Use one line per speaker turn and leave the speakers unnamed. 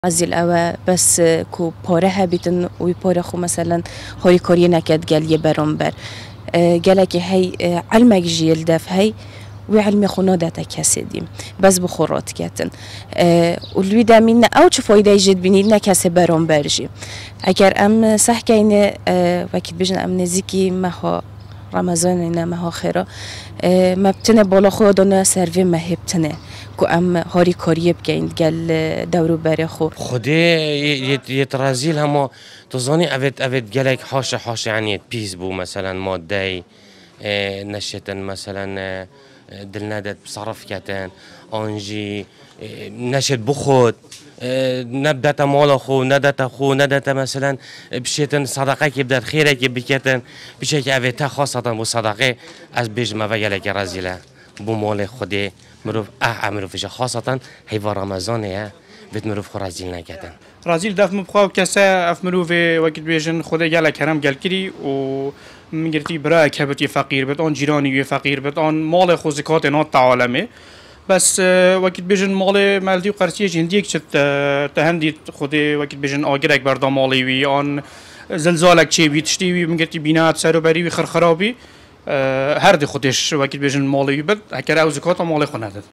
ازیل اوه بس کو پاره هبیتن وی پاره خو مثلا هایی کاری نکد گل یه برانبر گله که هی علمک جیل دف هی و علم خونا داتا کسی دیم بس بخورات کتن ولوی دامین او چه فایده جد بینید نکسی برانبر جی اگر ام صح کینه وقت بجن ام نزیکی مها رمضان اینا مها خیره مبتنه بالا خودانه سروی مهبتنه کو ام هاری کاریب گین گل دورو بره خو
خودی یترازیل همه تزانی اوید گلک حاش یعنی پیز بو مثلا ماده نشتن مثلا دل ندت بصرف کتن آنجی نشد بخود نبدت مال خو ندت مثلا بشیتن صدقه که بدت خیره که بکتن بشه که اوید تا خاصتا بو صدقه از بجمه و گلک رازیله بو مال خودی مروف مروفش خاصتا هیوا رمضانه بيت مروف خو رازيل نكتن
رازيل داف مبخاو كسا اف مروف وقت بيجن خدا جل كرم جل كري و مگرتی برای کبتی فقیر بد آن جیرانی فقیر بد آن مال خو زکات نات تعالمه بس وقت بيجن مال مالدی و قرصی جندی که تهندی خود وقت بيجن آگرک بردام مالی وی آن زلزالک چه بیتشتی وی مگرتی بینات سروبری وی خرخرابی هر دی خودش وقت بيجن مالی بد هکر او زکات مال خو نداد